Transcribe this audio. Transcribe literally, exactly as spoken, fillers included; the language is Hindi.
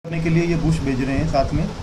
करने के लिए ये बुश भेज रहे हैं साथ में।